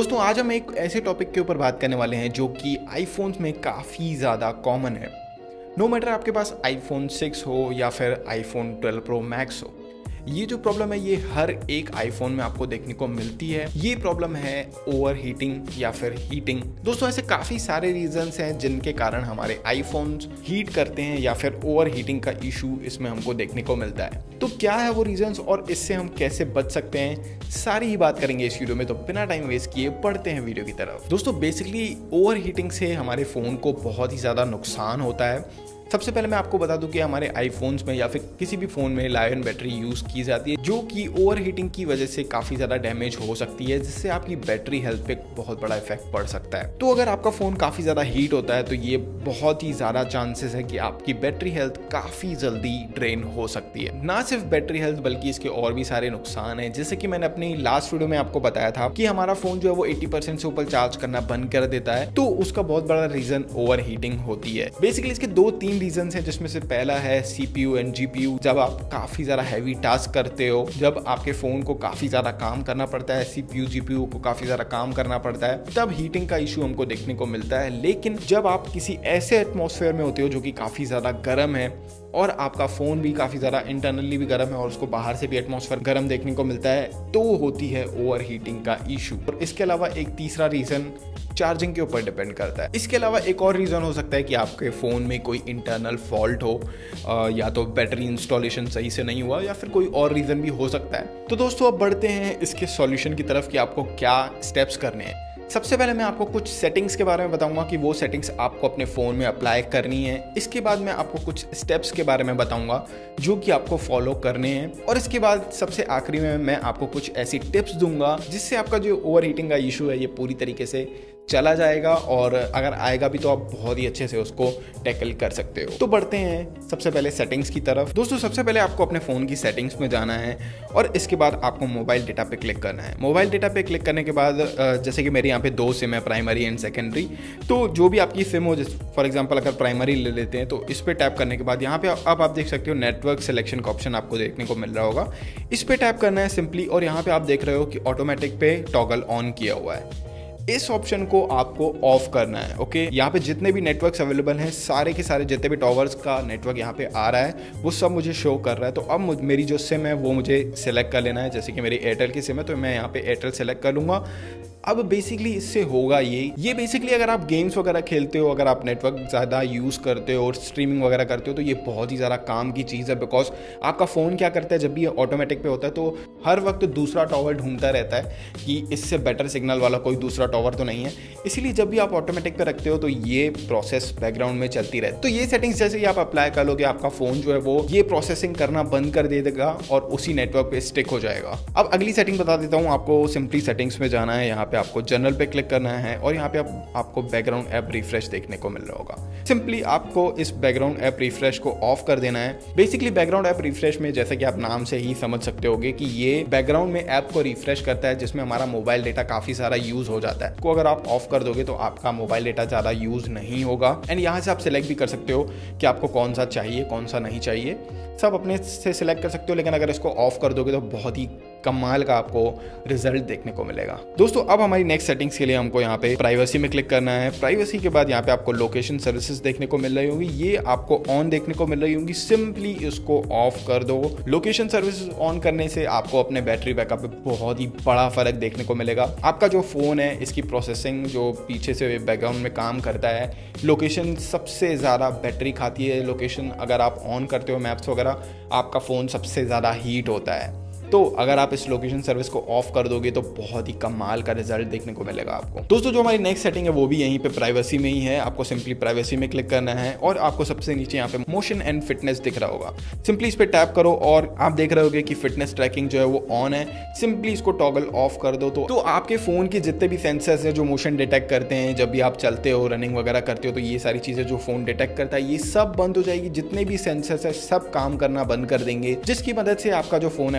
दोस्तों आज हम एक ऐसे टॉपिक के ऊपर बात करने वाले हैं जो कि आईफोन्स में काफ़ी ज़्यादा कॉमन है। नो मैटर आपके पास आईफोन 6 हो या फिर आईफोन 12 प्रो मैक्स हो, ये जो प्रॉब्लम है ये हर एक आईफोन में आपको देखने को मिलती है। ये प्रॉब्लम है ओवर हीटिंग या फिर हीटिंग। दोस्तों ऐसे काफ़ी सारे रीजंस हैं जिनके कारण हमारे आईफोन्स हीट करते हैं या फिर ओवर हीटिंग का इशू इसमें हमको देखने को मिलता है। तो क्या है वो रीजंस और इससे हम कैसे बच सकते हैं, सारी ही बात करेंगे इस वीडियो में। तो बिना टाइम वेस्ट किए पढ़ते हैं वीडियो की तरफ। दोस्तों बेसिकली ओवर हीटिंग से हमारे फ़ोन को बहुत ही ज़्यादा नुकसान होता है। सबसे पहले मैं आपको बता दूं कि हमारे आईफोन्स में या फिर किसी भी फ़ोन में लायन बैटरी यूज़ की जाती है जो कि ओवर हीटिंग की वजह से काफ़ी ज़्यादा डैमेज हो सकती है, जिससे आपकी बैटरी हेल्थ पे बहुत बड़ा इफेक्ट पड़ सकता है। तो अगर आपका फ़ोन काफ़ी ज़्यादा हीट होता है तो ये बहुत ही ज़्यादा चांसेस है कि आपकी बैटरी हेल्थ काफ़ी जल्दी ड्रेन हो सकती है। ना सिर्फ बैटरी हेल्थ बल्कि इसके और भी सारे नुकसान हैं। जैसे कि मैंने अपनी लास्ट वीडियो में आपको बताया था कि हमारा फ़ोन जो है वो 80% से ऊपर चार्ज करना बंद कर देता है, तो उसका बहुत बड़ा रीज़न ओवर हीटिंग होती है। बेसिकली इसके 2-3 रीजन हैं, जिसमें से पहला है CPU एंड GPU। जब आप काफी ज्यादा हैवी टास्क करते हो, जब आपके फोन को काफी ज्यादा काम करना पड़ता है, CPU GPU को काफी ज्यादा काम करना पड़ता है, तब हीटिंग का इशू हमको देखने को मिलता है। लेकिन जब आप किसी ऐसे एटमॉस्फेयर में होते हो जो कि काफी ज्यादा गर्म है और आपका फ़ोन भी काफ़ी ज़्यादा इंटरनली भी गर्म है और उसको बाहर से भी एटमॉस्फेयर गर्म देखने को मिलता है, तो होती है ओवर हीटिंग का इशू। और इसके अलावा एक तीसरा रीज़न चार्जिंग के ऊपर डिपेंड करता है। इसके अलावा एक और रीज़न हो सकता है कि आपके फ़ोन में कोई इंटरनल फॉल्ट हो, या तो बैटरी इंस्टॉलेशन सही से नहीं हुआ या फिर कोई और रीज़न भी हो सकता है। तो दोस्तों अब बढ़ते हैं इसके सॉल्यूशन की तरफ कि आपको क्या स्टेप्स करने हैं। सबसे पहले मैं आपको कुछ सेटिंग्स के बारे में बताऊंगा कि वो सेटिंग्स आपको अपने फ़ोन में अप्लाई करनी है। इसके बाद मैं आपको कुछ स्टेप्स के बारे में बताऊंगा जो कि आपको फॉलो करने हैं। और इसके बाद सबसे आखिरी में मैं आपको कुछ ऐसी टिप्स दूंगा जिससे आपका जो ओवर हीटिंग का इशू है ये पूरी तरीके से चला जाएगा, और अगर आएगा भी तो आप बहुत ही अच्छे से उसको टैकल कर सकते हो। तो बढ़ते हैं सबसे पहले सेटिंग्स की तरफ। दोस्तों सबसे पहले आपको अपने फ़ोन की सेटिंग्स में जाना है और इसके बाद आपको मोबाइल डेटा पे क्लिक करना है। मोबाइल डेटा पे क्लिक करने के बाद जैसे कि मेरे यहाँ पे 2 सिम है, प्राइमरी एंड सेकेंडरी। तो जो भी आपकी सिम हो, फॉर एग्जाम्पल अगर प्राइमरी ले लेते हैं तो इस पर टैप करने के बाद यहाँ पे अब आप देख सकते हो नेटवर्क सिलेक्शन का ऑप्शन आपको देखने को मिल रहा होगा। इस पर टैप करना है सिंपली, और यहाँ पे आप देख रहे हो कि ऑटोमेटिक पे टॉगल ऑन किया हुआ है। इस ऑप्शन को आपको ऑफ करना है। ओके, यहाँ पे जितने भी नेटवर्क्स अवेलेबल हैं, सारे के सारे जितने भी टॉवर्स का नेटवर्क यहाँ पे आ रहा है वो सब मुझे शो कर रहा है। तो अब मेरी जो सिम है वो मुझे सेलेक्ट कर लेना है। जैसे कि मेरी एयरटेल की सिम है तो मैं यहाँ पे एयरटेल सेलेक्ट कर लूँगा। अब बेसिकली इससे होगा ये बेसिकली अगर आप गेम्स वगैरह खेलते हो, अगर आप नेटवर्क ज़्यादा यूज़ करते हो और स्ट्रीमिंग वगैरह करते हो तो ये बहुत ही ज़्यादा काम की चीज़ है। बिकॉज आपका फ़ोन क्या करता है, जब भी ऑटोमेटिक पे होता है तो हर वक्त दूसरा टॉवर ढूंढता रहता है कि इससे बेटर सिग्नल वाला कोई दूसरा टॉवर तो नहीं है। इसीलिए जब भी आप ऑटोमेटिक पे रखते हो तो ये प्रोसेस बैकग्राउंड में चलती रहती है। तो ये सेटिंग्स जैसे ही आप अप्लाई कर लोगे, आपका फ़ोन जो है वो ये प्रोसेसिंग करना बंद कर दे देगा और उसी नेटवर्क पे स्टिक हो जाएगा। अब अगली सेटिंग बता देता हूँ आपको। सिंपली सेटिंग्स में जाना है, यहाँ पे आपको जनरल पे क्लिक करना है और यहाँ पे आपको बैकग्राउंड ऐप रिफ्रेश देखने को मिल रहा होगा। सिंपली आपको इस बैकग्राउंड ऐप रिफ्रेश को ऑफ कर देना है। बेसिकली बैकग्राउंड ऐप रिफ्रेश में जैसे कि आप नाम से ही समझ सकते होगे कि ये बैकग्राउंड में ऐप को रिफ्रेश करता है जिसमें हमारा मोबाइल डेटा काफी सारा यूज हो जाता है। को अगर आप ऑफ कर दोगे तो आपका मोबाइल डेटा ज्यादा यूज नहीं होगा। एंड यहाँ से आप सिलेक्ट भी कर सकते हो कि आपको कौन सा चाहिए कौन सा नहीं चाहिए, सब अपने से सिलेक्ट कर सकते हो। लेकिन अगर इसको ऑफ कर दोगे तो बहुत ही कमाल का आपको रिजल्ट देखने को मिलेगा। दोस्तों अब हमारी नेक्स्ट सेटिंग्स के लिए हमको यहाँ पे प्राइवेसी में क्लिक करना है। प्राइवेसी के बाद यहाँ पे आपको लोकेशन सर्विसेज देखने को मिल रही होंगी, ये आपको ऑन देखने को मिल रही होंगी। सिंपली इसको ऑफ कर दो। लोकेशन सर्विसेज ऑन करने से आपको अपने बैटरी बैकअप पे बहुत ही बड़ा फर्क देखने को मिलेगा। आपका जो फोन है इसकी प्रोसेसिंग जो पीछे से बैकग्राउंड में काम करता है, लोकेशन सबसे ज़्यादा बैटरी खाती है। लोकेशन अगर आप ऑन करते हो, मैप्स वगैरह, आपका फ़ोन सबसे ज़्यादा हीट होता है। तो अगर आप इस लोकेशन सर्विस को ऑफ कर दोगे तो बहुत ही कमाल का रिजल्ट देखने को मिलेगा आपको। दोस्तों जो हमारी नेक्स्ट सेटिंग है वो भी यहीं पे प्राइवेसी में ही है। आपको सिंपली प्राइवेसी में क्लिक करना है और आपको सबसे नीचे यहाँ पे मोशन एंड फिटनेस दिख रहा होगा। सिंपली इस पे टैप करो और आप देख रहे होगे कि फिटनेस ट्रैकिंग जो है वो ऑन है। सिंपली इसको टॉगल ऑफ कर दो तो आपके फोन के जितने भी सेंसर्स है जो मोशन डिटेक्ट करते हैं, जब भी आप चलते हो, रनिंग वगैरह करते हो, तो ये सारी चीजें जो फोन डिटेक्ट करता है ये सब बंद हो जाएगी। जितने भी सेंसर्स है सब काम करना बंद कर देंगे, जिसकी मदद से आपका जो फोन है वो काफी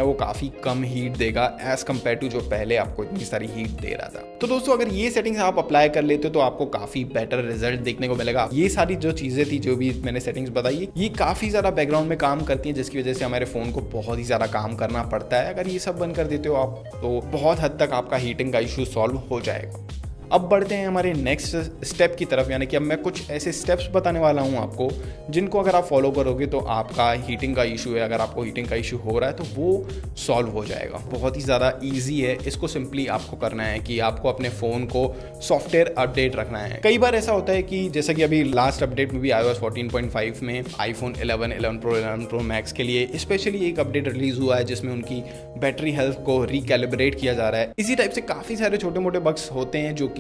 काफ़ी कम हीट देगा एज़ कम्पेयर टू जो पहले आपको इतनी सारी हीट दे रहा था। तो दोस्तों अगर ये सेटिंग्स आप अप्लाई कर लेते हो तो आपको काफ़ी बेटर रिजल्ट देखने को मिलेगा। ये सारी जो चीज़ें थी जो भी मैंने सेटिंग्स बताई ये काफ़ी ज़्यादा बैकग्राउंड में काम करती हैं, जिसकी वजह से हमारे फ़ोन को बहुत ही ज़्यादा काम करना पड़ता है। अगर ये सब बंद कर देते हो आप तो बहुत हद तक आपका हीटिंग का इशू सॉल्व हो जाएगा। अब बढ़ते हैं हमारे नेक्स्ट स्टेप की तरफ, यानी कि अब मैं कुछ ऐसे स्टेप्स बताने वाला हूं आपको जिनको अगर आप फॉलो करोगे तो आपका हीटिंग का इशू है, अगर आपको हीटिंग का इशू हो रहा है तो वो सॉल्व हो जाएगा। बहुत ही ज़्यादा इजी है। इसको सिंपली आपको करना है कि आपको अपने फ़ोन को सॉफ्टवेयर अपडेट रखना है। कई बार ऐसा होता है कि जैसा कि अभी लास्ट अपडेट में भी iOS 14.5 में iPhone 11, 11 Pro, 11 Pro Max के लिए स्पेशली एक अपडेट रिलीज हुआ है जिसमें उनकी बैटरी हेल्थ को रिकैलिब्रेट किया जा रहा है। इसी टाइप से काफ़ी सारे छोटे मोटे बग्स होते हैं जो कि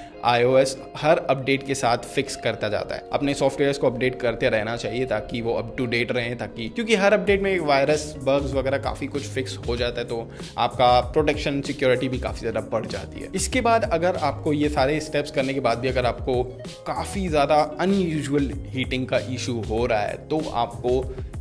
iOS हर अपडेट के साथ फिक्स करता जाता है। अपने सॉफ्टवेयर्स को अपडेट करते रहना चाहिए ताकि वो अप टू डेट रहें, ताकि क्योंकि हर अपडेट में वायरस बग्स वगैरह काफ़ी कुछ फिक्स हो जाता है तो आपका प्रोटेक्शन सिक्योरिटी भी काफ़ी ज़्यादा बढ़ जाती है। इसके बाद अगर आपको ये सारे स्टेप्स करने के बाद भी अगर आपको काफ़ी ज़्यादा अनयूजुअल हीटिंग का इशू हो रहा है तो आपको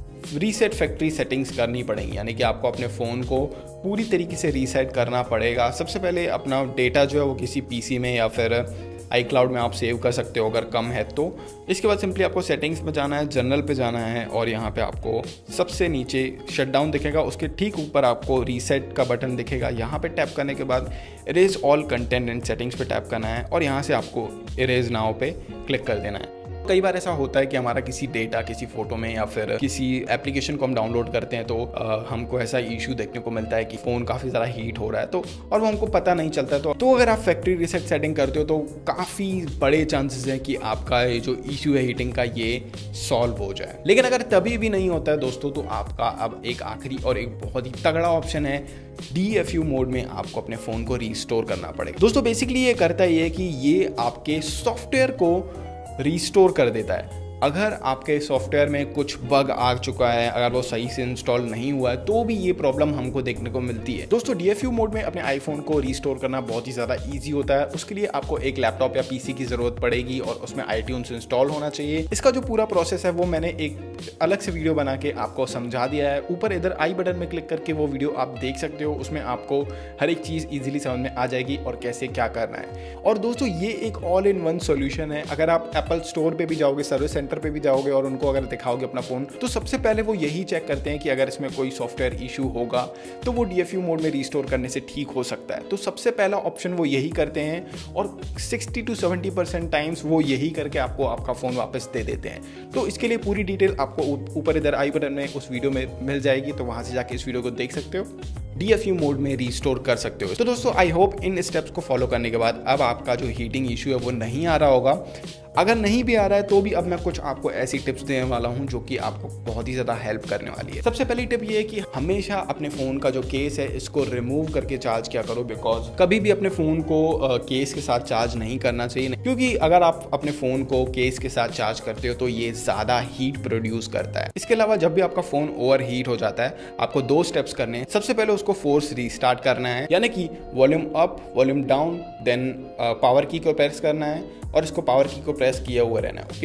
रीसेट फैक्ट्री सेटिंग्स करनी पड़ेंगी, यानी कि आपको अपने फ़ोन को पूरी तरीके से रीसेट करना पड़ेगा। सबसे पहले अपना डेटा जो है वो किसी पीसी में या फिर iCloud में आप सेव कर सकते हो अगर कम है तो। इसके बाद सिंपली आपको सेटिंग्स में जाना है, जनरल पे जाना है और यहाँ पे आपको सबसे नीचे शटडाउन दिखेगा, उसके ठीक ऊपर आपको रीसेट का बटन दिखेगा। यहाँ पे टैप करने के बाद erase all content and settings पे टैप करना है और यहाँ से आपको इरेज नाउ पे क्लिक कर देना है। कई बार ऐसा होता है कि हमारा किसी डेटा, किसी फोटो में या फिर किसी एप्लीकेशन को हम डाउनलोड करते हैं तो हमको ऐसा इशू देखने को मिलता है कि फ़ोन काफ़ी ज़्यादा हीट हो रहा है तो और वो हमको पता नहीं चलता है। तो अगर आप फैक्ट्री रीसेट सेटिंग करते हो तो काफ़ी बड़े चांसेस हैं कि आपका ये जो इशू है हीटिंग का ये सॉल्व हो जाए। लेकिन अगर तभी भी नहीं होता है दोस्तों तो आपका अब एक आखिरी और एक बहुत ही तगड़ा ऑप्शन है, DFU मोड में आपको अपने फ़ोन को रीस्टोर करना पड़ेगा। दोस्तों बेसिकली ये करता है कि ये आपके सॉफ्टवेयर को रीस्टोर कर देता है। अगर आपके सॉफ्टवेयर में कुछ बग आ चुका है, अगर वो सही से इंस्टॉल नहीं हुआ है तो भी ये प्रॉब्लम हमको देखने को मिलती है। दोस्तों DFU मोड में अपने आईफोन को रीस्टोर करना बहुत ही ज़्यादा इजी होता है। उसके लिए आपको एक लैपटॉप या पीसी की ज़रूरत पड़ेगी और उसमें iTunes इंस्टॉल होना चाहिए। इसका जो पूरा प्रोसेस है वो मैंने एक अलग से वीडियो बना के आपको समझा दिया है। ऊपर इधर आई बटन में क्लिक करके वो वीडियो आप देख सकते हो, उसमें आपको हर एक चीज़ ईजिली समझ में आ जाएगी और कैसे क्या करना है। और दोस्तों ये एक ऑल इन वन सोल्यूशन है। अगर आप एप्पल स्टोर पर भी जाओगे, सर्विस सेंटर पर भी जाओगे और उनको अगर दिखाओगे अपना फ़ोन तो सबसे पहले वो यही चेक करते हैं कि अगर इसमें कोई सॉफ्टवेयर इशू होगा तो वो DFU मोड में रीस्टोर करने से ठीक हो सकता है। तो सबसे पहला ऑप्शन वो यही करते हैं और 60 to 70% टाइम्स वो यही करके आपको आपका फ़ोन वापस दे देते हैं। तो इसके लिए पूरी डिटेल आपको ऊपर इधर आई बटन में उस वीडियो में मिल जाएगी, तो वहाँ से जाके इस वीडियो को देख सकते हो, DFU मोड में रीस्टोर कर सकते हो। तो दोस्तों आई होप इन स्टेप्स को फॉलो करने के बाद अब आपका जो हीटिंग इशू है वो नहीं आ रहा होगा। अगर नहीं भी आ रहा है तो भी अब मैं कुछ आपको ऐसी टिप्स देने वाला हूं जो कि आपको बहुत ही ज़्यादा हेल्प करने वाली है। सबसे पहली टिप ये है कि हमेशा अपने फ़ोन का जो केस है इसको रिमूव करके चार्ज किया करो, बिकॉज कभी भी अपने फ़ोन को केस के साथ चार्ज नहीं करना चाहिए, क्योंकि अगर आप अपने फ़ोन को केस के साथ चार्ज करते हो तो ये ज़्यादा हीट प्रोड्यूस करता है। इसके अलावा जब भी आपका फ़ोन ओवर हीट हो जाता है आपको 2 स्टेप्स करने हैं। सबसे पहले उसको फोर्स रीस्टार्ट करना है, यानी कि volume up, volume down, then power key को प्रेस करना है और इसको पावर की को प्रेस किए हुए रहना है।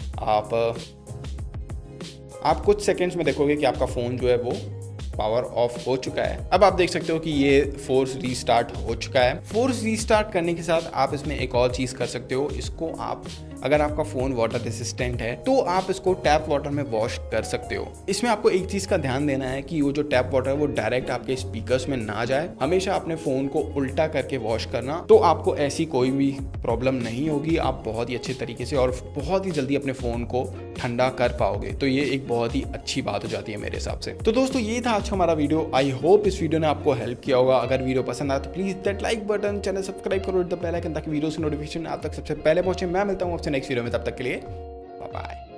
ओके, आप कुछ सेकंड्स में देखोगे कि आपका फ़ोन जो है वो पावर ऑफ हो चुका है। अब आप देख सकते हो कि ये फोर्स रीस्टार्ट हो चुका है। फोर्स रीस्टार्ट करने के साथ आप इसमें एक और चीज़ कर सकते हो, इसको आप अगर आपका फ़ोन वाटर रेसिस्टेंट है तो आप इसको टैप वाटर में वॉश कर सकते हो। इसमें आपको एक चीज़ का ध्यान देना है कि वो जो टैप वाटर है वो डायरेक्ट आपके स्पीकर्स में ना जाए। हमेशा अपने फ़ोन को उल्टा करके वॉश करना, तो आपको ऐसी कोई भी प्रॉब्लम नहीं होगी। आप बहुत ही अच्छे तरीके से और बहुत ही जल्दी अपने फ़ोन को ठंडा कर पाओगे। तो ये एक बहुत ही अच्छी बात हो जाती है मेरे हिसाब से। तो दोस्तों ये था आज हमारा वीडियो। आई होप इस वीडियो ने आपको हेल्प किया होगा। अगर वीडियो पसंद आया तो please that like button, channel subscribe करो, द बेल आइकन, ताकि वीडियो की नोटिफिकेशन आप तक सबसे पहले पहुंचे। मैं मिलता हूँ आपसे नेक्स्ट वीडियो में, तब तक के लिए बाय बाय।